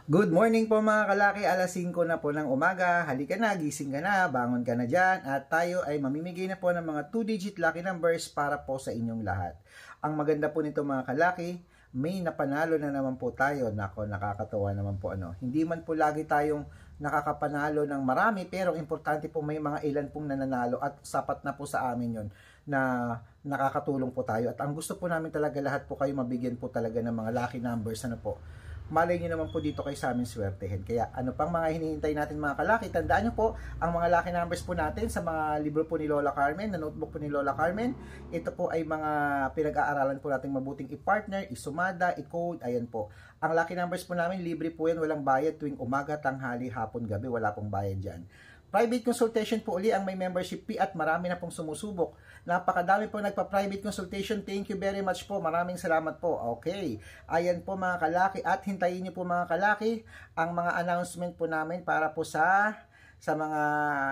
Good morning po mga kalaki, alas 5 na po ng umaga. Halika na, gising ka na, bangon ka na dyan. At tayo ay mamimigay na po ng mga 2-digit lucky numbers para po sa inyong lahat. Ang maganda po nito mga kalaki, may napanalo na naman po tayo. Nako, nakakatawa naman po ano. Hindi man po lagi tayong nakakapanalo ng marami, pero importante po may mga ilan pong nananalo at sapat na po sa amin yon na nakakatulong po tayo. At ang gusto po namin talaga lahat po kayo mabigyan po talaga ng mga lucky numbers. Ano po? Malay nyo naman po dito kayo sa amin swertehin. Kaya ano pang mga hinihintay natin mga kalaki, tandaan nyo po ang mga lucky numbers po natin sa mga libro po ni Lola Carmen, na notebook po ni Lola Carmen. Ito po ay mga pinag-aaralan po natin mabuting i-partner, isumada, i-code, ayan po. Ang lucky numbers po namin, libre po yan, walang bayad tuwing umaga, tanghali, hapon, gabi, wala pong bayad dyan. Private consultation po uli ang may membership fee at marami na pong sumusubok. Napakadami po nagpa-private consultation. Thank you very much po. Maraming salamat po. Okay. Ayan po mga kalaki. At hintayin niyo po mga kalaki ang mga announcement po namin para po sa mga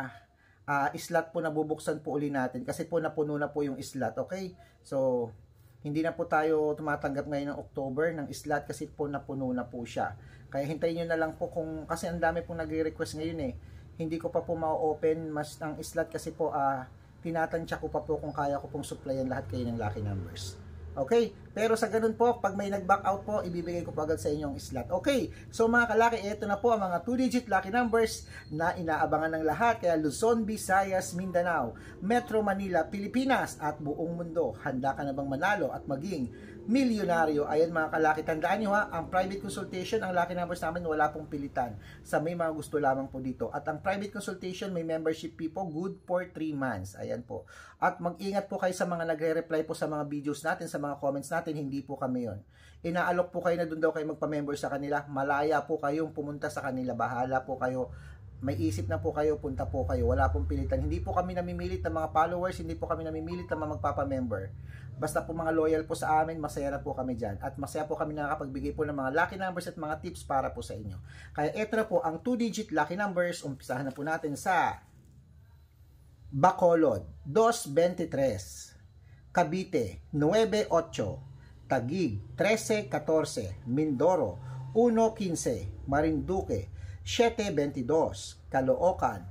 slot po na bubuksan po uli natin. Kasi po napuno na po yung slot. Okay. So, hindi na po tayo tumatanggap ngayon ng October ng slot kasi po napuno na po siya. Kaya hintayin niyo na lang po kasi ang dami pong nagre-request ngayon eh. Hindi ko pa po ma-open mas ang slot kasi po tinatansya ko pa po kung kaya ko pong supplyan lahat kayo ng lucky numbers. Okay? Pero sa ganun po, pag may nag-back out po, ibibigay ko po agad sa inyong slot. Okay? So mga kalaki, ito na po ang mga 2-digit lucky numbers na inaabangan ng lahat. Kaya Luzon, Visayas, Mindanao, Metro Manila, Pilipinas at buong mundo. Handa ka na bang manalo at maging milyonaryo? Ayan mga kalaki, tandaan nyo ang private consultation, ang lucky numbers namin wala pong pilitan. Sa may mga gusto lamang po dito. At ang private consultation, may membership fee po, good for 3 months. Ayan po. At mag-ingat po kayo sa mga nagre-reply po sa mga videos natin, sa mga comments natin, hindi po kami yon. Inaalok po kayo na doon daw kayo magpa-member sa kanila. Malaya po kayong pumunta sa kanila. Bahala po kayo. May isip na po kayo, punta po kayo. Wala pong pilitan. Hindi po kami namimilit ng mga followers, hindi po kami namimilit ng mga magpapa-member. Basta po mga loyal po sa amin, masaya na po kami dyan. At masaya po kami nakakapagbigay po ng mga lucky numbers at mga tips para po sa inyo. Kaya ito na po ang 2-digit lucky numbers. Umpisahan na po natin sa Bacolod, 223. Cavite, 98. Taguig, 13-14, Mindoro, 1-15, Marinduque, 7-22, Caloocan,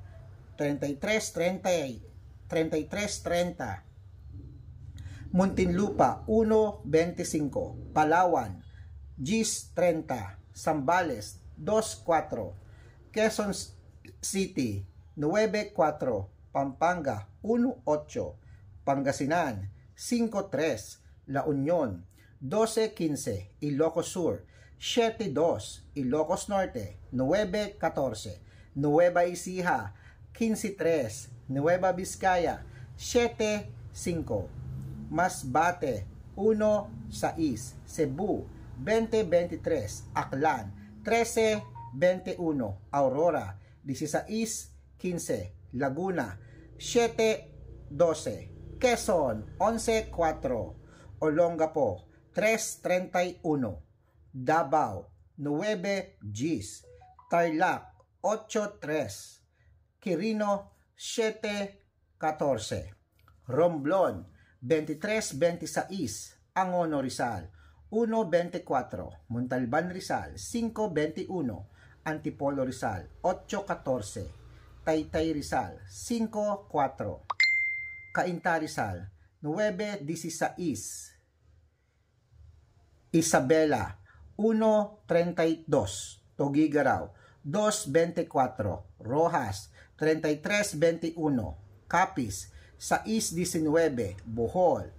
33-30, Muntinlupa, 1-25, Palawan, 10-30, Zambales, 2-4, Quezon City, 9-4, Pampanga, 1-8, Pangasinan, 5-3, La Union, 12-15, Ilocos Sur, 7-2, Ilocos Norte, 9-14, Nueva Ecija, 15-3, Nueva Vizcaya, 7-5, Masbate, 1-6, Cebu, 20-23, Aklan, 13-21, Aurora, 16-15, Laguna, 7-12, Quezon, 11-4, Olongapo, 3-31, Davao, 9-10, Tarlac, 8-3, Quirino, 7-14, Romblon, 23-26, Angono Rizal, 1-24, Montalban Rizal, 5-21, Antipolo Rizal, 8-14, Taytay Rizal, 5-4, Cainta Rizal, 9-16, Isabela, 1-32, Tugigaraw, 2-24, Rojas, 33-21, Capiz, 6-19, Bohol,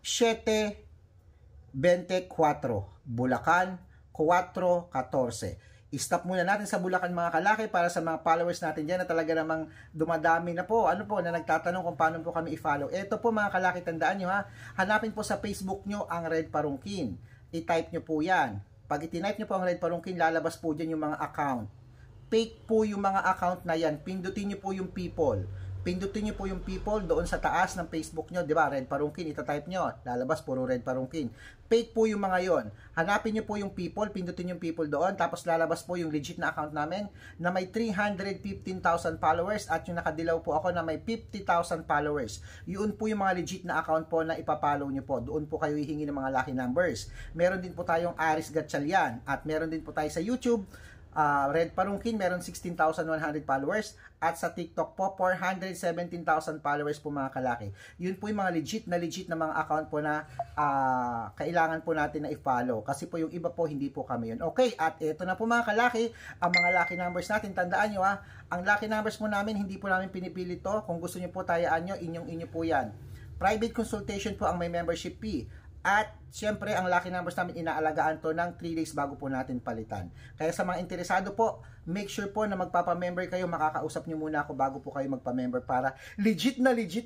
7-24, Bulacan, 4-14. I-stop muna natin sa Bulacan mga kalaki para sa mga followers natin dyan na talaga namang dumadami na po. Ano po, na nagtatanong kung paano po kami i-follow. Ito po mga kalaki, tandaan nyo hanapin po sa Facebook nyo ang Red Parungkin. I-type nyo po yan. Pag i-type nyo po ang Red Parungkin, lalabas po dyan yung mga account. Fake po yung mga account na yan. Pindutin nyo po yung people. Pindutin nyo po yung people doon sa taas ng Facebook nyo, di ba? Red Parungkin, ita-type nyo, lalabas puro Red Parungkin. Fake po yung mga yon. Hanapin nyo po yung people, pindutin yung people doon, tapos lalabas po yung legit na account namin na may 315,000 followers at yung nakadilaw po ako na may 50,000 followers. Yun po yung mga legit na account po na ipapollow nyo po. Doon po kayo hihingi ng mga lucky numbers. Meron din po tayong Aris Gatchalian at meron din po tayo sa YouTube. Red Parungkin, meron 16,100 followers. At sa TikTok po, 417,000 followers po mga kalaki. Yun po yung mga legit na mga account po na kailangan po natin na i-follow. Kasi po yung iba po, hindi po kami yun. Okay, at ito na po mga kalaki, ang mga lucky numbers natin. Tandaan nyo ang lucky numbers po namin, hindi po namin pinipilit to. Kung gusto nyo po tayaan nyo, inyo po yan. Private consultation po ang may membership fee. At syempre, ang lucky numbers namin inaalagaan to ng 3 days bago po natin palitan. Kaya sa mga interesado po, make sure po na magpapa-member kayo. Makakausap nyo muna ako bago po kayo magpa-member para legit.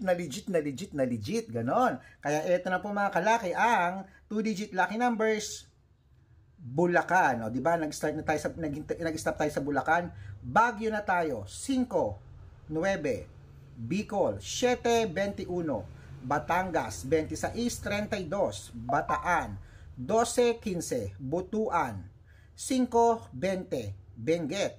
Ganon. Kaya ito na po mga kalaki, ang 2-digit lucky numbers. Bulacan. O, diba? Nag-stop tayo sa Bulacan. Baguio na tayo. 5, 9. Bicol, 7-21. Batangas, 26-32, Bataan, 12-15, Butuan, 5-20, Benguet,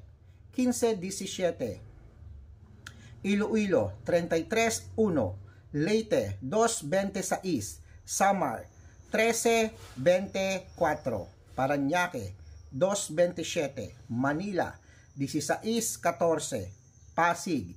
15-17, Iloilo, 33-1, Leyte, 2-26, Samar, 13-24, Parañaque, 2-27, Manila, 16-14, Pasig,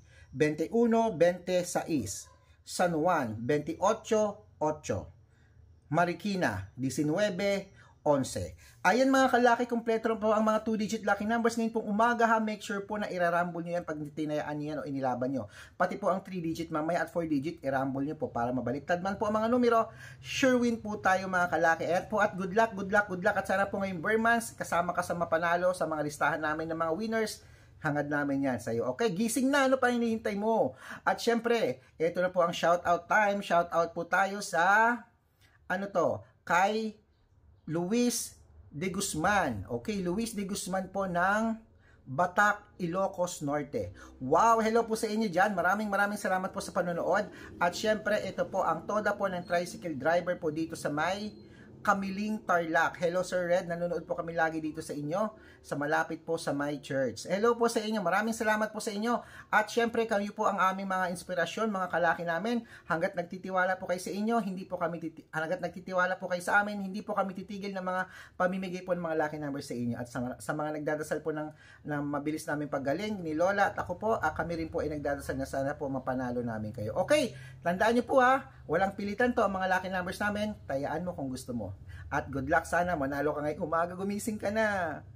21-26, San Juan, 28-8. Marikina, 19-11. Ayan mga kalaki, kompleto po ang mga 2-digit lucky numbers. Ngayon pong umaga make sure po na irarumble nyo yan pag tinayaan nyo yan o inilaban nyo. Pati po ang 3-digit mamaya at 4-digit, irumble nyo po para mabaliktad man po ang mga numero. Sure win po tayo mga kalaki. At po at good luck. At sana po ngayong Burmans, kasama ka sa mapanalo sa mga listahan namin ng mga winners. Hangad namin yan sa'yo. Okay, gising na. Ano pa hinihintay mo? At syempre, ito na po ang shoutout time. Shoutout po tayo sa, kay Luis de Guzman. Okay, Luis de Guzman po ng Batak, Ilocos Norte. Wow, hello po sa inyo dyan. Maraming salamat po sa panonood. At syempre, ito po ang toda po ng tricycle driver po dito sa may Kamiling, Tarlac. Hello Sir Red, nanonood po kami lagi dito sa inyo, sa malapit po sa my church. Hello po sa inyo, maraming salamat po sa inyo. At syempre, kayo po ang aming mga inspirasyon, mga kalaki namin. Hanggat nagtitiwala po kayo sa inyo, hanggat nagtitiwala po kayo sa amin, hindi po kami titigil ng mga pamimigay po ng mga lucky numbers sa inyo. At sa mga nagdadasal po ng mabilis namin paggaling, ni Lola at ako po, kami rin po ay nagdadasal na sana po mapanalo namin kayo. Okay, tandaan nyo po walang pilitan to ang mga lucky numbers namin, tayaan mo kung gusto mo. At good luck, sana manalo ka ngayong umaga, gumising ka na.